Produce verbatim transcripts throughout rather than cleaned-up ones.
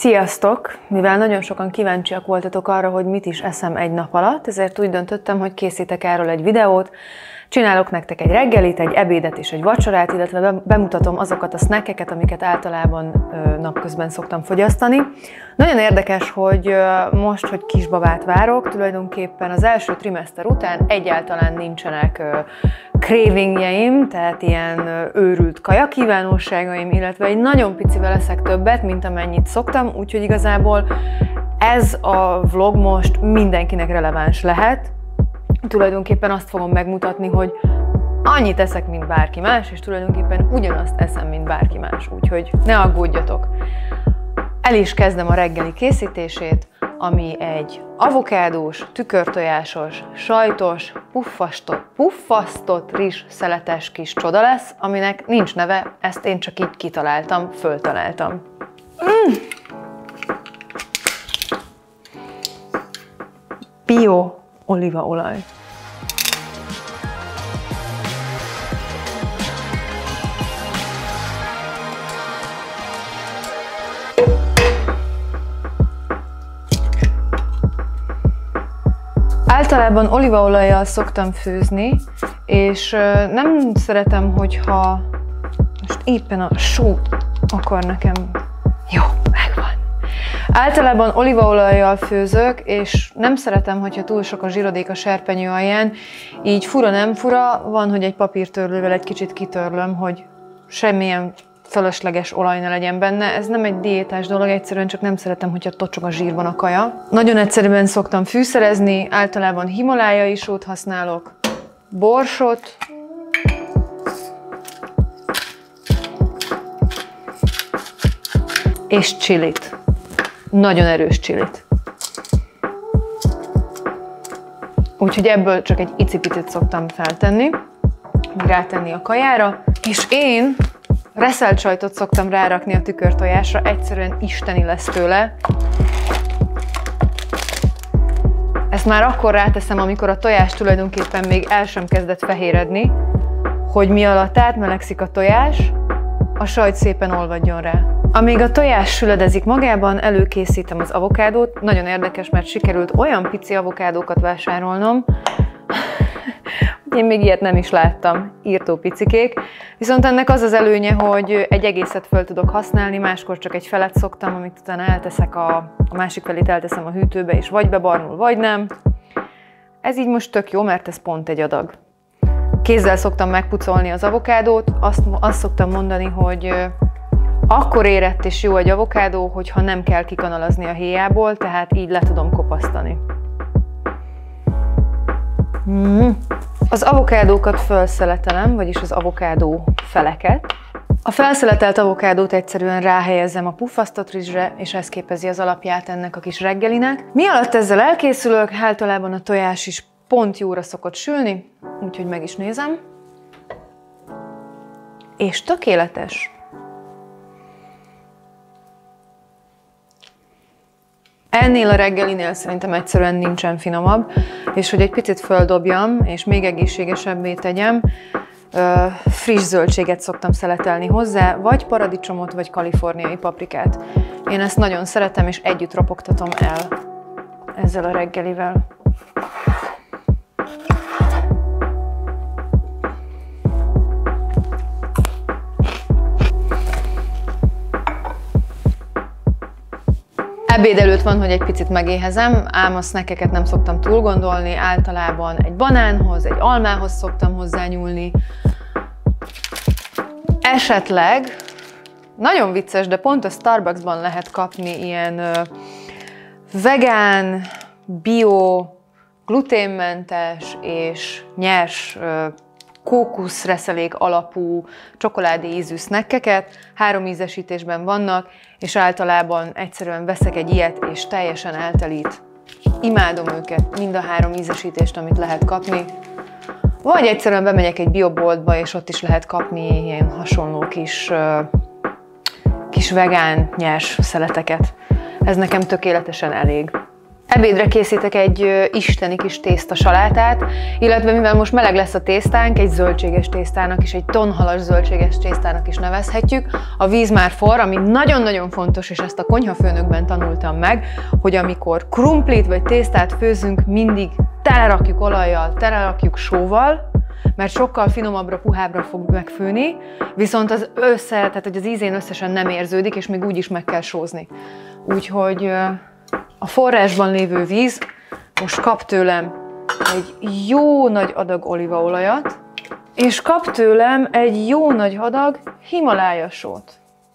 Sziasztok! Mivel nagyon sokan kíváncsiak voltatok arra, hogy mit is eszem egy nap alatt, ezért úgy döntöttem, hogy készítek erről egy videót. Csinálok nektek egy reggelit, egy ebédet és egy vacsorát, illetve bemutatom azokat a snackeket, amiket általában napközben szoktam fogyasztani. Nagyon érdekes, hogy most, hogy kisbabát várok, tulajdonképpen az első trimester után egyáltalán nincsenek cravingjeim, tehát ilyen őrült kajakívánóságaim, illetve egy nagyon picivel eszek többet, mint amennyit szoktam, úgyhogy igazából ez a vlog most mindenkinek releváns lehet. Tulajdonképpen azt fogom megmutatni, hogy annyit eszek, mint bárki más, és tulajdonképpen ugyanazt eszem, mint bárki más, úgyhogy ne aggódjatok. El is kezdem a reggeli készítését, ami egy avokádós, tükörtojásos, sajtos, puffasztott, puffasztott rizs szeletes kis csoda lesz, aminek nincs neve, ezt én csak így kitaláltam, föltaláltam. Mm. Bio olívaolaj. Általában olívaolajjal szoktam főzni, és nem szeretem, hogyha most éppen a só akar nekem... Jó, megvan. Általában olívaolajjal főzök, és nem szeretem, hogyha túl sok a zsírodék a serpenyő alján, így fura nem fura, van, hogy egy papírtörlővel egy kicsit kitörlöm, hogy semmilyen fölösleges olaj ne legyen benne. Ez nem egy diétás dolog, egyszerűen csak nem szeretem, hogyha tocsog a zsírban a kaja. Nagyon egyszerűen szoktam fűszerezni, általában himalájai sót használok, borsot, és csilit. Nagyon erős csilit. Úgyhogy ebből csak egy icipicit szoktam feltenni, rátenni a kajára, és én reszelt sajtot szoktam rárakni a tükörtojásra, egyszerűen isteni lesz tőle. Ezt már akkor ráteszem, amikor a tojás tulajdonképpen még el sem kezdett fehéredni, hogy mi alatt átmelegszik a tojás, a sajt szépen olvadjon rá. Amíg a tojás süledezik magában, előkészítem az avokádót. Nagyon érdekes, mert sikerült olyan pici avokádókat vásárolnom, én még ilyet nem is láttam, írtó picikék. Viszont ennek az az előnye, hogy egy egészet föl tudok használni, máskor csak egy felet szoktam, amit utána elteszek, a, a másik felét elteszem a hűtőbe, és vagy bebarnul, vagy nem. Ez így most tök jó, mert ez pont egy adag. Kézzel szoktam megpucolni az avokádót, azt, azt szoktam mondani, hogy akkor érett és jó egy avokádó, hogyha nem kell kikanalazni a héjából, tehát így le tudom kopasztani. Mm. Az avokádókat felszeletelem, vagyis az avokádó feleket. A felszeletelt avokádót egyszerűen ráhelyezem a puffasztott rizsre, és ez képezi az alapját ennek a kis reggelinek. Mi alatt ezzel elkészülök, általában a tojás is pont jóra szokott sülni, úgyhogy meg is nézem. És tökéletes. Ennél a reggelinél szerintem egyszerűen nincsen finomabb, és hogy egy picit földobjam, és még egészségesebbé tegyem, friss zöldséget szoktam szeletelni hozzá, vagy paradicsomot, vagy kaliforniai paprikát. Én ezt nagyon szeretem, és együtt ropogtatom el ezzel a reggelivel. Ebéd előtt van, hogy egy picit megéhezem, ám a snackeket nem szoktam túl gondolni, általában egy banánhoz, egy almához szoktam hozzányúlni. Esetleg, nagyon vicces, de pont a Starbucksban lehet kapni ilyen ö, vegán, bio, gluténmentes és nyers ö, kókuszreszelék alapú csokoládé ízű snackeket, három ízesítésben vannak, és általában egyszerűen veszek egy ilyet, és teljesen eltelít. Imádom őket, mind a három ízesítést, amit lehet kapni. Vagy egyszerűen bemegyek egy bioboltba, és ott is lehet kapni ilyen hasonló kis, kis vegán, nyers szeleteket. Ez nekem tökéletesen elég. Ebédre készítek egy isteni kis tésztasalátát, illetve mivel most meleg lesz a tésztánk, egy zöldséges tésztának is, egy tonhalas zöldséges tésztának is nevezhetjük. A víz már forr, ami nagyon-nagyon fontos, és ezt a konyhafőnökben tanultam meg, hogy amikor krumplit vagy tésztát főzünk, mindig telerakjuk olajjal, telerakjuk sóval, mert sokkal finomabbra, puhábbra fog megfőni, viszont az össze, tehát hogy az ízén összesen nem érződik, és még úgy is meg kell sózni. Úgyhogy a forrásban lévő víz most kap tőlem egy jó nagy adag olívaolajat, és kap tőlem egy jó nagy adag Himalája sót.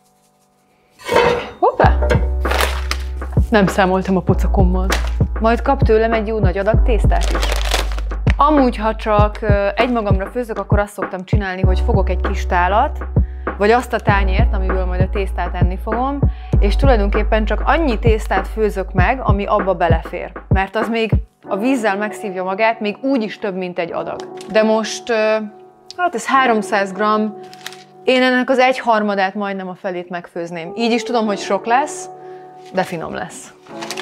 Hoppá! Nem számoltam a pocakommal. Majd kap tőlem egy jó nagy adag tésztát is. Amúgy, ha csak egymagamra főzök, akkor azt szoktam csinálni, hogy fogok egy kis tálat, vagy azt a tányért, amiből majd a tésztát enni fogom, és tulajdonképpen csak annyi tésztát főzök meg, ami abba belefér. Mert az még a vízzel megszívja magát, még úgy is több, mint egy adag. De most, hát ez háromszáz gramm, én ennek az egyharmadát, majdnem a felét megfőzném. Így is tudom, hogy sok lesz, de finom lesz.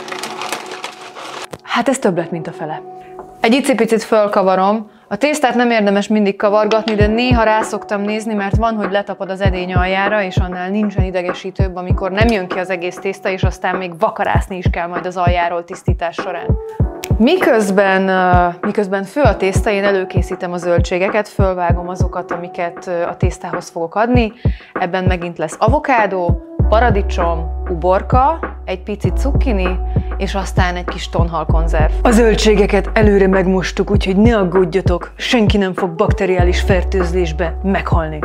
Hát ez több lett, mint a fele. Egy icipicit fölkavarom. A tésztát nem érdemes mindig kavargatni, de néha rá szoktam nézni, mert van, hogy letapad az edény aljára, és annál nincsen idegesítőbb, amikor nem jön ki az egész tészta, és aztán még vakarászni is kell majd az aljáról tisztítás során. Miközben, miközben fő a tészta, én előkészítem a zöldségeket, fölvágom azokat, amiket a tésztához fogok adni. Ebben megint lesz avokádó, paradicsom, uborka, egy pici cukkini, és aztán egy kis tonhalkonzerv. A zöldségeket előre megmostuk, úgyhogy ne aggódjatok, senki nem fog bakteriális fertőzésbe meghalni.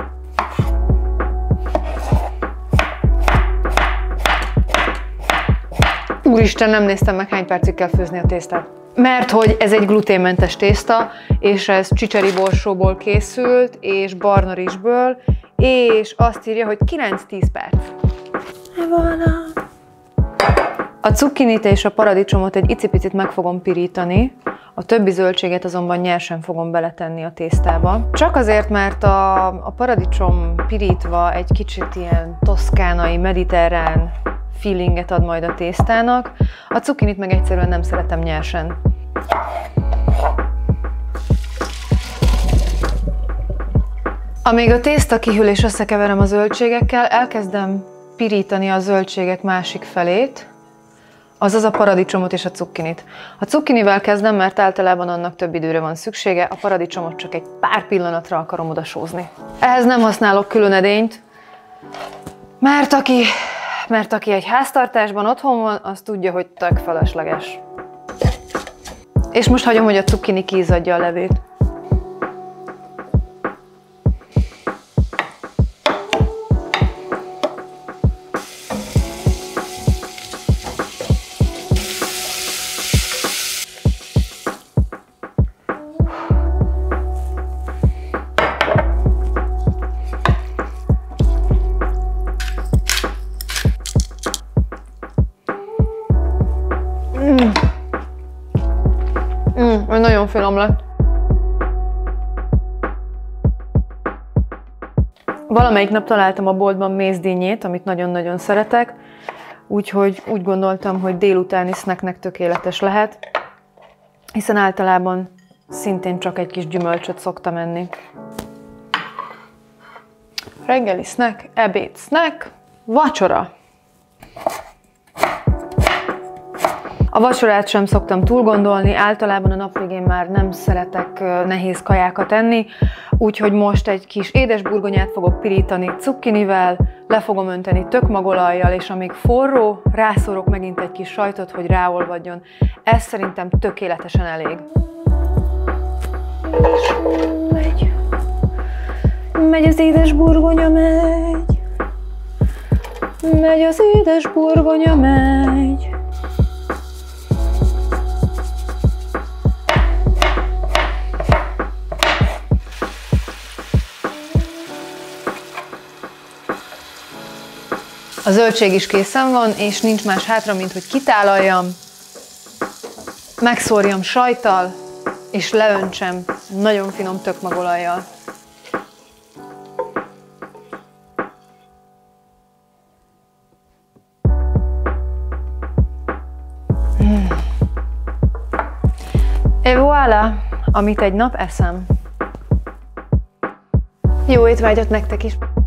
Úristen, nem néztem meg, hány percig kell főzni a tésztát. Mert hogy ez egy gluténmentes tészta, és ez csicseri borsóból készült, és barna rizsből, és azt írja, hogy kilenc-tíz perc. A cukkinit és a paradicsomot egy icipicit meg fogom pirítani, a többi zöldséget azonban nyersen fogom beletenni a tésztába. Csak azért, mert a, a paradicsom pirítva egy kicsit ilyen toszkánai, mediterrán feelinget ad majd a tésztának, a cukkinit meg egyszerűen nem szeretem nyersen. Amíg a tészta kihűl és összekeverem a zöldségekkel, elkezdem pirítani a zöldségek másik felét, azaz a paradicsomot és a cukkinit. A cukkinivel kezdem, mert általában annak több időre van szüksége, a paradicsomot csak egy pár pillanatra akarom odasózni. Ehhez nem használok külön edényt, mert aki, mert aki egy háztartásban otthon van, az tudja, hogy tök felesleges. És most hagyom, hogy a cukkini kiizzadja a levét. Mm. Mm, nagyon finom lett. Valamelyik nap találtam a boltban mézdínnyét, amit nagyon-nagyon szeretek, úgyhogy úgy gondoltam, hogy délutáni snacknek tökéletes lehet, hiszen általában szintén csak egy kis gyümölcsöt szoktam enni. Reggeli snack, ebéd snack, vacsora. A vacsorát sem szoktam túl gondolni, általában a nap végén már nem szeretek nehéz kajákat enni, úgyhogy most egy kis édesburgonyát fogok pirítani cukkinivel, le fogom önteni tökmagolajjal, és amíg forró, rászórok megint egy kis sajtot, hogy ráolvadjon. Ez szerintem tökéletesen elég. És megy. Megy az édesburgonya, megy. Megy az édesburgonya, megy. A zöldség is készen van, és nincs más hátra, mint hogy kitálaljam, megszórjam sajttal, és leöntsem nagyon finom tökmagolajjal. Mm. Et voilà, amit egy nap eszem. Jó étvágyat nektek is!